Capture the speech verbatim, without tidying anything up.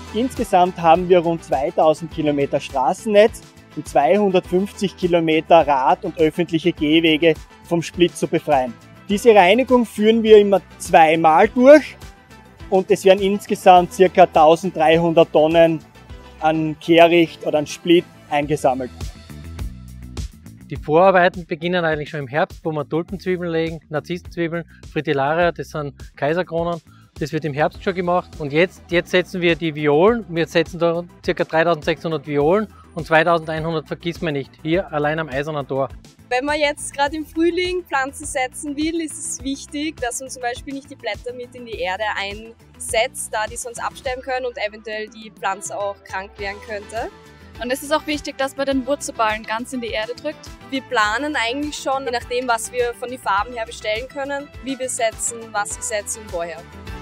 Insgesamt haben wir rund zweitausend Kilometer Straßennetz und zweihundertfünfzig Kilometer Rad- und öffentliche Gehwege vom Split zu befreien. Diese Reinigung führen wir immer zweimal durch und es werden insgesamt ca. eintausenddreihundert Tonnen an Kehricht oder an Split eingesammelt. Die Vorarbeiten beginnen eigentlich schon im Herbst, wo wir Tulpenzwiebeln legen, Narzissenzwiebeln, Fritillaria, das sind Kaiserkronen. Das wird im Herbst schon gemacht. Und jetzt, jetzt setzen wir die Violen. Wir setzen da ca. dreitausendsechshundert Violen und zweitausendeinhundert Vergissmeinnicht, hier allein am Eisernen Tor. Wenn man jetzt gerade im Frühling Pflanzen setzen will, ist es wichtig, dass man zum Beispiel nicht die Blätter mit in die Erde einsetzt, da die sonst absterben können und eventuell die Pflanze auch krank werden könnte. Und es ist auch wichtig, dass man den Wurzelballen ganz in die Erde drückt. Wir planen eigentlich schon, je nachdem, was wir von den Farben her bestellen können, wie wir setzen, was wir setzen und woher.